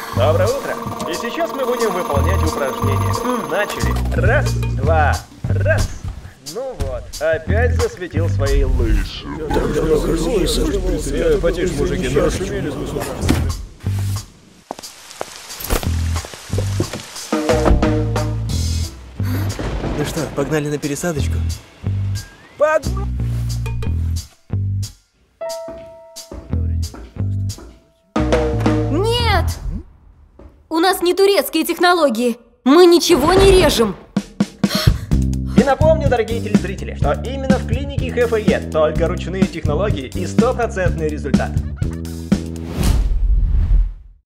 Доброе утро. И сейчас мы будем выполнять упражнение. Начали. Раз, два, раз. Ну вот, опять засветил свои лыжи. Потише, мужики, не расшумелись вы. Ну что, погнали на пересадочку? Нет! У нас не турецкие технологии. Мы ничего не режем. И напомню, дорогие телезрители, что именно в клинике ХФЕ только ручные технологии и стопроцентный результат.